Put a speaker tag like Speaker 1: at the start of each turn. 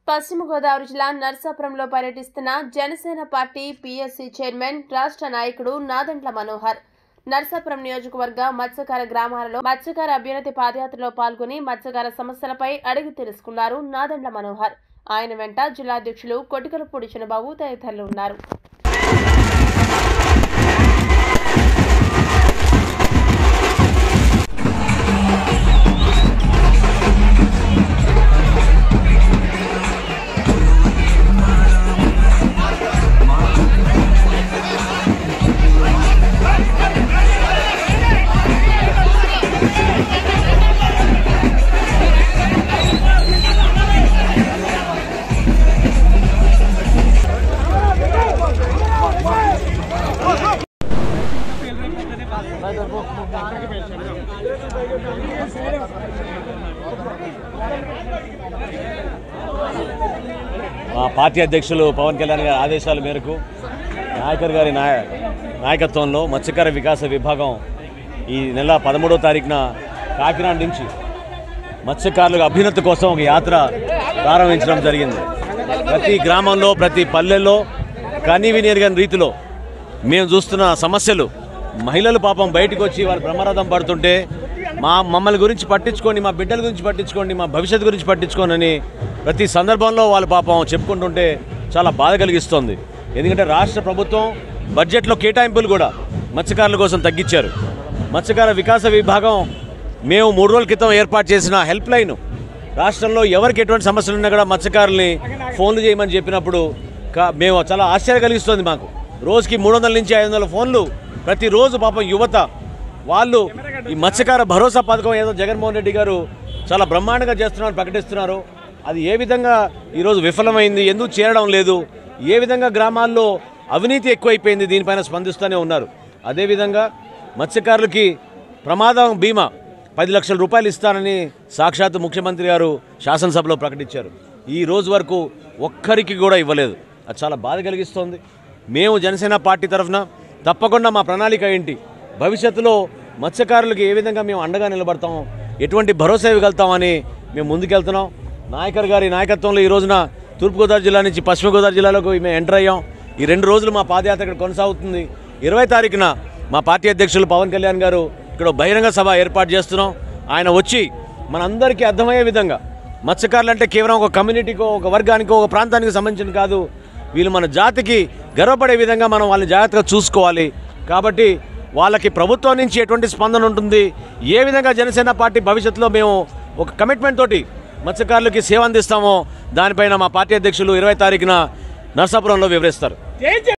Speaker 1: పశ్చిమ గోదావరి జిల్లా నర్సాపురంలో పర్యటిస్తున్న జనసేన పార్టీ పీఎస్సీ చైర్మన్ రాష్ట్ర నాయకుడు నాదెండ్ల మనోహర్ నర్సాపురం నియోజకవర్గ మత్స్యకార గ్రామాలలో మత్స్యకార అభ్యున్నతి పాదయాత్రలో పాల్గొని మత్స్యకార సమస్యలపై అడిగి తెలుసుకున్నారు నాదెండ్ల మనోహర్. ఆయన వెంట జిల్లా అధ్యక్షులు కొటికలపూడి చిన్నబాబు తదితరులు ఉన్నారు.
Speaker 2: పార్టీ అధ్యక్షులు పవన్ కళ్యాణ్ గారి ఆదేశాల మేరకు నాయకర్ గారి నాయకత్వంలో మత్స్యకార వికాస విభాగం ఈ నెల 13వ తారీఖున కాకినాడ నుంచి మత్స్యకారుల అభ్యున్నతి కోసం ఒక యాత్ర ప్రారంభించడం జరిగింది. ప్రతి గ్రామంలో ప్రతి పల్లెల్లో కనీవిని ఎరుగని రీతిలో మేము చూస్తున్న సమస్యలు, మహిళలు పాపం బయటకు వచ్చి వారు బ్రహ్మరథం పడుతుంటే మమ్మల్ని గురించి పట్టించుకోండి, మా బిడ్డల గురించి పట్టించుకోండి, మా భవిష్యత్తు గురించి పట్టించుకోండి అని ప్రతి సందర్భంలో వాళ్ళు పాపం చెప్పుకుంటుంటే చాలా బాధ కలిగిస్తుంది. ఎందుకంటే రాష్ట్ర ప్రభుత్వం బడ్జెట్లో కేటాయింపులు కూడా మత్స్యకారుల కోసం తగ్గించారు. మత్స్యకార వికాస విభాగం మేము 3 రోజుల క్రితం ఏర్పాటు చేసిన హెల్ప్ లైన్, రాష్ట్రంలో ఎవరికి ఎటువంటి సమస్యలు ఉన్నా కూడా మత్స్యకారుల్ని ఫోన్లు చేయమని చెప్పినప్పుడు మేము చాలా ఆశ్చర్యం కలిగిస్తుంది. మాకు రోజుకి 300 నుంచి 500 ఫోన్లు ప్రతిరోజు పాపం యువత వాళ్ళు ఈ మత్స్యకార భరోసా పథకం ఏదో జగన్మోహన్ రెడ్డి గారు చాలా బ్రహ్మాండంగా చేస్తున్నారని ప్రకటిస్తున్నారు. అది ఏ విధంగా ఈరోజు విఫలమైంది, ఎందుకు చేరడం లేదు, ఏ విధంగా గ్రామాల్లో అవినీతి ఎక్కువైపోయింది, దీనిపైన స్పందిస్తూనే ఉన్నారు. అదేవిధంగా మత్స్యకారులకి ప్రమాదం బీమా 10 లక్షల రూపాయలు ఇస్తానని సాక్షాత్ ముఖ్యమంత్రి గారు శాసనసభలో ప్రకటించారు. ఈ రోజు వరకు ఒక్కరికి కూడా ఇవ్వలేదు. అది చాలా బాధ కలిగిస్తోంది. మేము జనసేన పార్టీ తరఫున తప్పకుండా మా ప్రణాళిక ఏంటి, భవిష్యత్తులో మత్స్యకారులకు ఏ విధంగా మేము అండగా నిలబడతాం, ఎటువంటి భరోసా ఇవ్వగలుగుతామని మేము ముందుకెళ్తున్నాం. నాయకర్ గారి నాయకత్వంలో ఈ రోజున తూర్పుగోదావరి జిల్లా నుంచి పశ్చిమ గోదావరి జిల్లాలోకి మేము ఎంటర్ అయ్యాం. ఈ 2 రోజులు మా పాదయాత్ర ఇక్కడ కొనసాగుతుంది. 20వ తారీఖున మా పార్టీ అధ్యక్షులు పవన్ కళ్యాణ్ గారు ఇక్కడ బహిరంగ సభ ఏర్పాటు చేస్తున్నాం. ఆయన వచ్చి మనందరికీ అర్థమయ్యే విధంగా, మత్స్యకారులు అంటే కేవలం ఒక కమ్యూనిటీకో, ఒక వర్గానికో, ఒక ప్రాంతానికి సంబంధించిన కాదు, వీళ్ళు మన జాతికి గర్వపడే విధంగా మనం వాళ్ళని జాగ్రత్తగా చూసుకోవాలి. కాబట్టి వాళ్ళకి ప్రభుత్వం నుంచి ఎటువంటి స్పందన ఉంటుంది, ఏ విధంగా జనసేన పార్టీ భవిష్యత్తులో మేము ఒక కమిట్మెంట్ తోటి మత్స్యకారులకి సేవ అందిస్తామో దానిపైన మా పార్టీ అధ్యక్షులు 20వ తారీఖున నర్సాపురంలో వివరిస్తారు.